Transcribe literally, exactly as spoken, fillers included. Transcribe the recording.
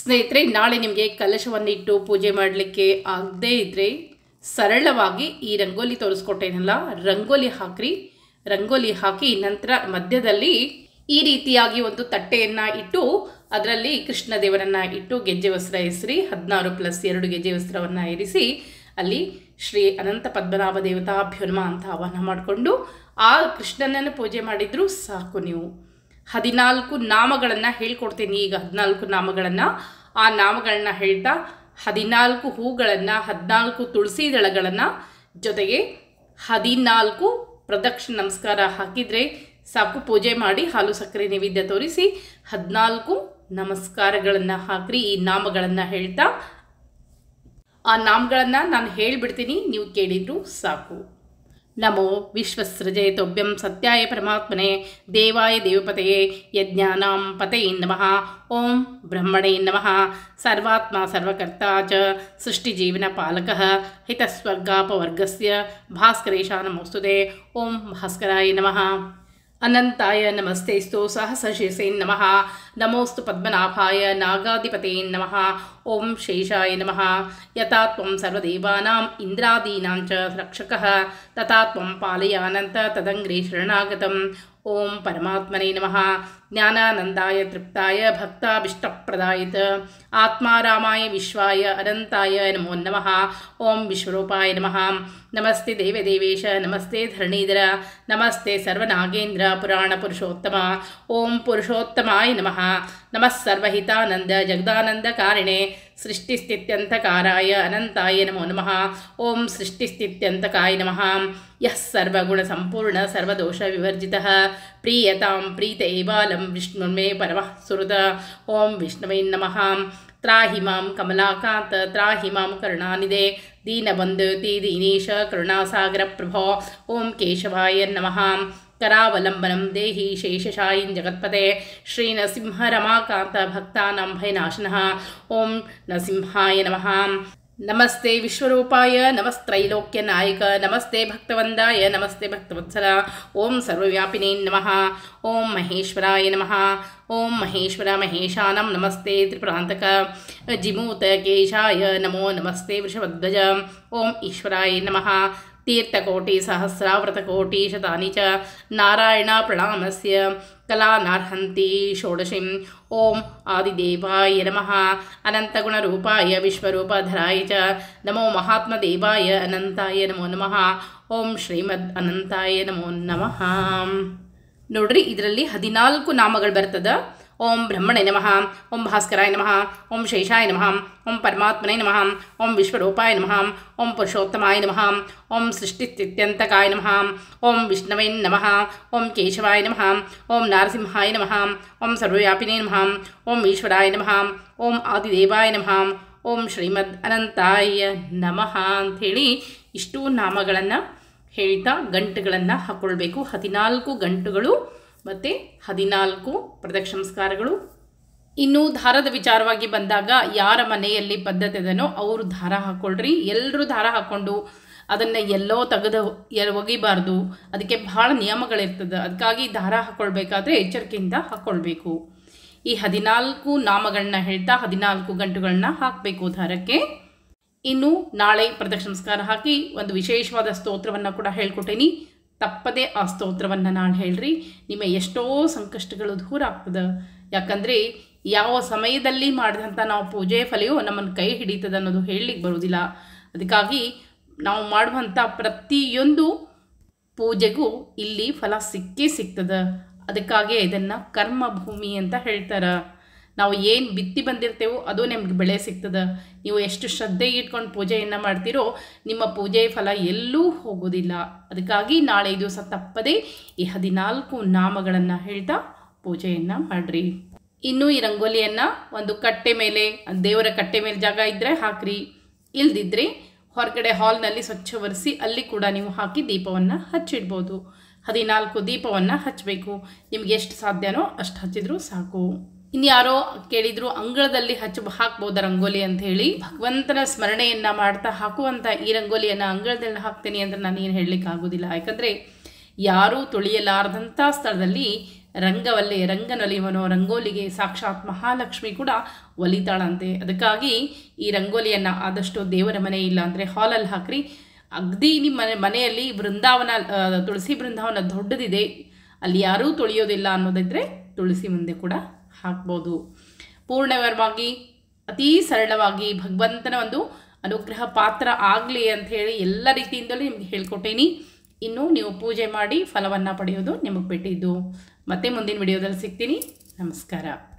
ಸ್ನೇಹಿತರೆ, ನಾಳೆ ನಿಮಗೆ ಕಲಶವನ್ನು ಇಟ್ಟು ಪೂಜೆ ಮಾಡಲಿಕ್ಕೆ ಆಗದೇ ಇದ್ದರೆ ಸರಳವಾಗಿ ಈ ರಂಗೋಲಿ ತೋರಿಸ್ಕೊಟ್ಟೇನಲ್ಲ, ರಂಗೋಲಿ ಹಾಕ್ರಿ. ರಂಗೋಲಿ ಹಾಕಿ ನಂತರ ಮಧ್ಯದಲ್ಲಿ ಈ ರೀತಿಯಾಗಿ ಒಂದು ತಟ್ಟೆಯನ್ನು ಇಟ್ಟು ಅದರಲ್ಲಿ ಕೃಷ್ಣ ದೇವರನ್ನು ಇಟ್ಟು ಗೆಜ್ಜೆ ವಸ್ತ್ರ ಹೆಸರಿ ಹದಿನಾರು ಪ್ಲಸ್ ಎರಡು ಗೆಜ್ಜೆ ವಸ್ತ್ರವನ್ನು ಇರಿಸಿ ಅಲ್ಲಿ ಶ್ರೀ ಅನಂತ ಪದ್ಮನಾಭ ದೇವತಾಭ್ಯೋ ನಮಃ ಅಂತ ಆಹ್ವಾನ ಮಾಡಿಕೊಂಡು ಆ ಕೃಷ್ಣನನ್ನು ಪೂಜೆ ಮಾಡಿದರೂ ಸಾಕು. ನೀವು ಹದಿನಾಲ್ಕು ನಾಮಗಳನ್ನು ಹೇಳ್ಕೊಡ್ತೀನಿ. ಈಗ ಹದಿನಾಲ್ಕು ನಾಮಗಳನ್ನು ಆ ನಾಮಗಳನ್ನ ಹೇಳ್ತಾ ಹದಿನಾಲ್ಕು ಹೂಗಳನ್ನು, ಹದಿನಾಲ್ಕು ತುಳಸಿ ದಳಗಳನ್ನು, ಜೊತೆಗೆ ಹದಿನಾಲ್ಕು ಪ್ರದಕ್ಷಿಣ ನಮಸ್ಕಾರ ಹಾಕಿದರೆ ಸಾಕು. ಪೂಜೆ ಮಾಡಿ ಹಾಲು ಸಕ್ಕರೆ ನೈವೇದ್ಯ ತೋರಿಸಿ ಹದಿನಾಲ್ಕು ನಮಸ್ಕಾರಗಳನ್ನು ಹಾಕ್ರಿ. ಈ ನಾಮಗಳನ್ನು ಹೇಳ್ತಾ ಆ ನಾಮಗಳನ್ನು ನಾನು ಹೇಳಿಬಿಡ್ತೀನಿ, ನೀವು ಕೇಳಿದ್ರು ಸಾಕು. ನಮೋ ವಿಶ್ವಸೃಜಯತೋಭ್ಯಂ ಸತ್ಯಾಯ ಪರಮಾತ್ಮನೆ ದೇವಾಯ ದೇವಪತಯೇ ಯಜ್ಞಾನಾಂ ಪತಯೇ ನಮಃ. ಓಂ ಬ್ರಹ್ಮಣೇ ನಮಃ. ಸರ್ವಾತ್ಮ ಸರ್ವಕರ್ತ ಚ ಸೃಷ್ಟಿಜೀವನ ಪಾಲಕಃ ಹಿತಸ್ವರ್ಗಾಪವರ್ಗಸ್ಯ ಭಾಸ್ಕರೇಶ ನಮೋಸ್ತುತೆ. ಓಂ ಭಾಸ್ಕರಾಯ ನಮಃ. ಅನಂತಾಯ ನಮಸ್ತೆಸ್ತು ಸಹಸ್ರಶೀರ್ಷೇ ನಮಃ. ನಮೋಸ್ತು ಪದ್ಮನಾಭಾಯ ನಾಗಾಧಿಪತೇ ನಮಃ. ಓಂ ಶೇಷಾಯ ನಮಃ. ಯಥಾ ತ್ವಂ ಸರ್ವದೇವಾನಾಂ ಇಂದ್ರಾದೀನಾಂ ಚ ರಕ್ಷಕಃ ತಥಾ ತ್ವಂ ಪಾಲಯಾನಂತ ತದಂಗ್ರೇ ಶರಣಾಗತಂ. ಓಂ ಪರಮಾತ್ಮನೇ ನಮಃ. ಜ್ಞಾನಾನಂದಾಯ ತೃಪ್ತಾಯ ಭಕ್ತಾಭಿಷ್ಟಪ್ರದಾಯಿತ ಆತ್ಮಾರಾಮಾಯ ವಿಶ್ವಾಯ ಅನಂತಾಯ ನಮೋ ನಮಃ. ಓಂ ವಿಶ್ವರೂಪಾಯ ನಮಃ. ನಮಸ್ತೆ ದೇವದೇವೇಶ, ನಮಸ್ತೆ ಧರಣೀಧರ, ನಮಸ್ತೆ ಸರ್ವನಾಗೇಂದ್ರ ಪುರಾಣ ಪುರುಷೋತ್ತಮ. ಓಂ ಪುರುಷೋತ್ತಮಾಯ ನಮಃ. ನಮಃ ಸರ್ವಹಿತಾನಂದ ಜಗದಾನಂದಕಾರಿಣೆ ಸೃಷ್ಟಿಸ್ಥಿತ್ಯಂತಕಾರಾಯ ಅನಂತಾಯ ನಮೋ ನಮಃ. ಓಂ ಸೃಷ್ಟಿಸ್ಥಿತ್ಯಂತಕಾಯ ನಮಃ. ಯಃ ಸರ್ವಗುಣಸಂಪೂರ್ಣ ಸರ್ವದೋಷ ವಿವರ್ಜಿತಃ ಪ್ರೀಯತಾಂ ಪ್ರೀತ ಏವಾಲಂ ವಿಷ್ಣುರ್ಮೇ ಪರಮಃ ಸುಹೃದ. ಓಂ ವಿಷ್ಣವೇ ನಮಃ. ತ್ರಾಹಿ ಮಾಂ ಕಮಲಾಕಾಂತ ತ್ರಾಹಿ ಮಾಂ ಕರುಣಾನಿಧೆ ದೀನಬಂಧುತಿ ದೀನೇಶ ಕರುಣಾಸಾಗರ ಪ್ರಭೋ. ಓಂ ಕೇಶವಾಯ ನಮಃ. ಕರಾವಲಂಬನಂ ದೇಹಿ ಶೇಷಶಾಯಿನ್ ಜಗತ್ಪತೆ ಶ್ರೀ ನರಸಿಂಹ ರಮಾಕಾಂತ ಭಕ್ತಾನಾಂ ಭಯನಾಶನಃ. ಓಂ ನರಸಿಂಹಾಯ ನಮಃ. ನಮಸ್ತೆ ವಿಶ್ವರೂಪಾಯ ನಮಸ್ತ್ರೈಲೋಕ್ಯ ನಾಯಕ ನಮಸ್ತೆ ಭಕ್ತವಂದಾಯ ನಮಸ್ತೆ ಭಕ್ತವತ್ಸಲ. ಓಂ ಸರ್ವವ್ಯಾಪಿನೇ ನಮಃ. ಓಂ ಮಹೇಶ್ವರಾಯ ನಮಃ. ಓಂ ಮಹೇಶ್ವರ ಮಹೇಶಾನಂ ನಮಸ್ತೆ ತ್ರಿಪುರಾಂತಕ ಜಿಮೂತ ಕೇಶಾಯ ನಮೋ ನಮಸ್ತೆ ವೃಷಭಧ್ವಜ. ಓಂ ಈಶ್ವರಾಯ ನಮಃ. ತೀರ್ಥಕೋಟಿ ಸಹಸ್ರಾವೃತಕೋಟಿ ಶತಾನಿ ಚ ನಾರಾಯಣ ಪ್ರಣಾಮಸ್ಯ ಕಲಾನಾರ್ಹಂತಿ ಷೋಡಶಿಂ. ಓಂ ಆದಿದೇವಾಯ ನಮಃ. ಅನಂತಗುಣರೂಪಾಯ ವಿಶ್ವರೂಪಧರಾಯ ಚ ನಮೋ ಮಹಾತ್ಮದೇವಾಯ ಅನಂತಾಯ ನಮೋ ನಮಃ. ಓಂ ಶ್ರೀಮದ್ ಅನಂತಾಯ ನಮೋ ನಮಃ. ನೋಡ್ರಿ, ಇದರಲ್ಲಿ ಹದಿನಾಲ್ಕು ನಾಮಗಳು ಬರ್ತದೆ. ಓಂ ಬ್ರಹ್ಮಣೇ ನಮಃ. ಓಂ ಭಾಸ್ಕರಾಯ ನಮಃ. ಓಂ ಶೇಷಾಯ ನಮಃ. ಓಂ ಪರಮಾತ್ಮನೇ ನಮಃ. ಓಂ ವಿಶ್ವರೂಪಾಯ ನಮಃ. ಓಂ ಪುರುಷೋತ್ತಮಾಯ ನಮಃ. ಓಂ ಸೃಷ್ಟಿಸ್ಥಿತ್ಯಂತಕಾಯ ನಮಃ. ಓಂ ವಿಷ್ಣವೇ ನಮಃ. ಓಂ ಕೇಶವಾಯ ನಮಃ. ಓಂ ನಾರಸಿಂಹಾಯ ನಮಃ. ಓಂ ಸರ್ವವ್ಯಾಪಿನೇ ನಮಃ. ಓಂ ಈಶ್ವರಾಯ ನಮಃ. ಓಂ ಆದಿದೇವಾಯ ನಮಃ. ಓಂ ಶ್ರೀಮದ್ ಅನಂತಾಯ ನಮಃ ಅಂಥೇಳಿ ಇಷ್ಟು ನಾಮಗಳನ್ನು ಹೇಳ್ತಾ ಗಂಟುಗಳನ್ನು ಹಾಕ್ಕೊಳ್ಬೇಕು. ಹದಿನಾಲ್ಕು ಗಂಟುಗಳು ಮತ್ತು ಹದಿನಾಲ್ಕು ಪ್ರದಕ್ಷಿಣ ನಮಸ್ಕಾರಗಳು. ಇನ್ನು ದಾರದ ವಿಚಾರವಾಗಿ ಬಂದಾಗ ಯಾರ ಮನೆಯಲ್ಲಿ ಪದ್ಧತಿ ಅದನೋ ಅವರು ದಾರ ಹಾಕ್ಕೊಳ್ರಿ. ಎಲ್ಲರೂ ದಾರ ಹಾಕ್ಕೊಂಡು ಅದನ್ನು ಎಲ್ಲೋ ತೆಗೆದು ಒಗಿಬಾರ್ದು. ಅದಕ್ಕೆ ಭಾಳ ನಿಯಮಗಳಿರ್ತದೆ. ಅದಕ್ಕಾಗಿ ದಾರ ಹಾಕ್ಕೊಳ್ಬೇಕಾದ್ರೆ ಎಚ್ಚರಿಕೆಯಿಂದ ಹಾಕ್ಕೊಳ್ಬೇಕು. ಈ ಹದಿನಾಲ್ಕು ನಾಮಗಳನ್ನ ಹೇಳ್ತಾ ಹದಿನಾಲ್ಕು ಗಂಟುಗಳನ್ನ ಹಾಕಬೇಕು ದಾರಕ್ಕೆ. ಇನ್ನು ನಾಳೆ ಪ್ರದಕ್ಷಿಣ ನಮಸ್ಕಾರ ಹಾಕಿ ಒಂದು ವಿಶೇಷವಾದ ಸ್ತೋತ್ರವನ್ನು ಕೂಡ ಹೇಳ್ಕೊಟ್ಟೇನಿ. ತಪ್ಪದೇ ಆ ಸ್ತೋತ್ರವನ್ನು ನಾಳೆ ಹೇಳ್ರಿ. ನಿಮ್ಮ ಎಷ್ಟೋ ಸಂಕಷ್ಟಗಳು ದೂರ ಆಗ್ತದೆ. ಯಾಕಂದರೆ ಯಾವ ಸಮಯದಲ್ಲಿ ಮಾಡಿದಂಥ ನಾವು ಪೂಜೆ ಫಲೆಯೋ ನಮ್ಮನ್ನು ಕೈ ಹಿಡಿತದೆ ಅನ್ನೋದು ಹೇಳಲಿಕ್ಕೆ ಬರೋದಿಲ್ಲ. ಅದಕ್ಕಾಗಿ ನಾವು ಮಾಡುವಂಥ ಪ್ರತಿಯೊಂದು ಪೂಜೆಗೂ ಇಲ್ಲಿ ಫಲ ಸಿಕ್ಕೇ ಸಿಗ್ತದೆ. ಅದಕ್ಕಾಗಿ ಇದನ್ನು ಕರ್ಮಭೂಮಿ ಅಂತ ಹೇಳ್ತಾರೆ. ನಾವು ಏನು ಬಿತ್ತಿ ಬಂದಿರ್ತೇವೋ ಅದು ನಿಮ್ಗೆ ಬೆಳೆ ಸಿಗ್ತದೆ. ನೀವು ಎಷ್ಟು ಶ್ರದ್ಧೆ ಇಟ್ಕೊಂಡು ಪೂಜೆಯನ್ನು ಮಾಡ್ತೀರೋ ನಿಮ್ಮ ಪೂಜೆ ಫಲ ಎಲ್ಲೂ ಹೋಗೋದಿಲ್ಲ. ಅದಕ್ಕಾಗಿ ನಾಳೆ ದಿವಸ ತಪ್ಪದೇ ಈ ಹದಿನಾಲ್ಕು ನಾಮಗಳನ್ನು ಹೇಳ್ತಾ ಪೂಜೆಯನ್ನು ಮಾಡಿರಿ. ಇನ್ನೂ ಈ ರಂಗೋಲಿಯನ್ನು ಒಂದು ಕಟ್ಟೆ ಮೇಲೆ, ದೇವರ ಕಟ್ಟೆ ಮೇಲೆ ಜಾಗ ಇದ್ದರೆ ಹಾಕ್ರಿ. ಇಲ್ದಿದ್ರೆ ಹೊರಗಡೆ ಹಾಲ್ನಲ್ಲಿ ಸ್ವಚ್ಛ ಒರೆಸಿ ಅಲ್ಲಿ ಕೂಡ ನೀವು ಹಾಕಿ ದೀಪವನ್ನು ಹಚ್ಚಿಡ್ಬೋದು. ಹದಿನಾಲ್ಕು ದೀಪವನ್ನು ಹಚ್ಚಬೇಕು. ನಿಮ್ಗೆ ಎಷ್ಟು ಸಾಧ್ಯನೋ ಅಷ್ಟು ಹಚ್ಚಿದ್ರೂ ಸಾಕು. ಇನ್ಯಾರೋ ಕೇಳಿದ್ರು ಅಂಗಳದಲ್ಲಿ ಹಚ್ಚ ಹಾಕ್ಬೋದ ರಂಗೋಲಿ ಅಂತ ಹೇಳಿ. ಭಗವಂತನ ಸ್ಮರಣೆಯನ್ನು ಮಾಡ್ತಾ ಹಾಕುವಂಥ ಈ ರಂಗೋಲಿಯನ್ನು ಅಂಗಳದಲ್ಲಿ ಹಾಕ್ತೇನೆ ಅಂದರೆ ನಾನು ಏನು ಹೇಳಲಿಕ್ಕೆ ಆಗೋದಿಲ್ಲ. ಯಾಕಂದರೆ ಯಾರೂ ತುಳಿಯಲಾರದಂಥ ಸ್ಥಳದಲ್ಲಿ ರಂಗವಲ್ಲೇ ರಂಗನೊಲಿಯುವನೋ ರಂಗೋಲಿಗೆ ಸಾಕ್ಷಾತ್ ಮಹಾಲಕ್ಷ್ಮಿ ಕೂಡ ಒಲಿತಾಳಂತೆ. ಅದಕ್ಕಾಗಿ ಈ ರಂಗೋಲಿಯನ್ನು ಆದಷ್ಟು ದೇವರ ಮನೆ ಇಲ್ಲ ಅಂದರೆ ಹಾಲಲ್ಲಿ ಹಾಕ್ರಿ. ಅಗದಿ ನಿಮ್ಮ ಮನೆ ಮನೆಯಲ್ಲಿ ಬೃಂದಾವನ ತುಳಸಿ ಬೃಂದಾವನ ದೊಡ್ಡದಿದೆ, ಅಲ್ಲಿ ಯಾರೂ ತೊಳೆಯೋದಿಲ್ಲ ಅನ್ನೋದಿದ್ದರೆ ತುಳಸಿ ಮುಂದೆ ಕೂಡ ಹಾಕ್ಬೋದು. ಪೂರ್ಣವಾಗಿ ಅತೀ ಸರಳವಾಗಿ ಭಗವಂತನ ಒಂದು ಅನುಗ್ರಹ ಪಾತ್ರ ಆಗಲಿ ಅಂಥೇಳಿ ಎಲ್ಲ ರೀತಿಯಿಂದಲೂ ನಿಮಗೆ ಹೇಳ್ಕೊಟ್ಟೇನಿ. ಇನ್ನು ನೀವು ಪೂಜೆ ಮಾಡಿ ಫಲವನ್ನು ಪಡೆಯೋದು ನಿಮಗೆ ಬಿಟ್ಟಿದ್ದು. ಮತ್ತೆ ಮುಂದಿನ ವಿಡಿಯೋದಲ್ಲಿ ಸಿಗ್ತೀನಿ. ನಮಸ್ಕಾರ.